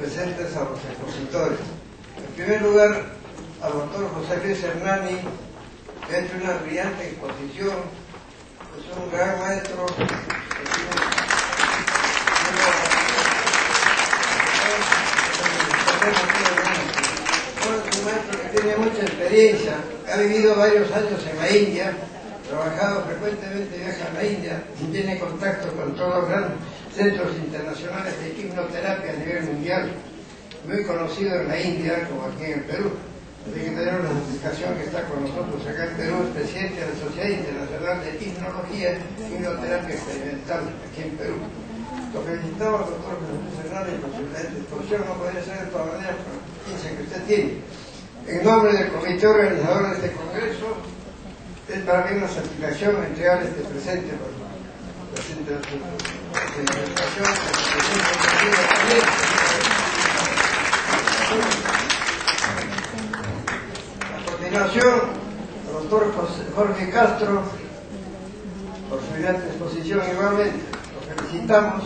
presentes a los expositores. En primer lugar, al doctor José Luis Hernani, que ha hecho una brillante exposición, es un gran maestro, un maestro que tiene mucha experiencia, ha vivido varios años en la India, trabajado frecuentemente, viaja a la India y tiene contacto con todos los grandes centros internacionales de hipnoterapia a nivel mundial, muy conocido en la India como aquí en el Perú. Así que tenemos la notificación que está con nosotros acá en Perú, es presidente de la Sociedad Internacional de Hipnología y Hipnoterapia Experimental aquí en Perú. Lo felicitamos al doctor José Hernández por su exposición, no podría ser de todas maneras por la experiencia que usted tiene. En nombre del comité organizador de este congreso, es para mí una satisfacción entregar este presente por la presente de su presentación, también. A continuación, el doctor Jorge Castro, por su brillante exposición igualmente, lo felicitamos.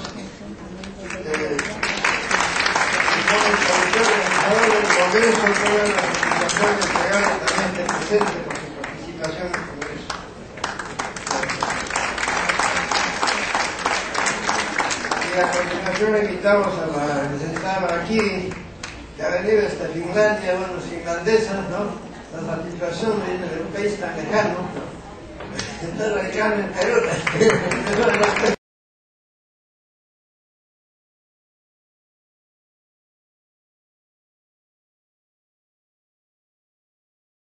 El Congreso, toda la felicitación entregada también este presente por su participación en el Congreso. Y a continuación invitamos a la licenciada Barakiri, que ha venido desde Finlandia, bueno, finlandesas, ¿no? La satisfacción de un país tan lejano, tan radicado en Perú.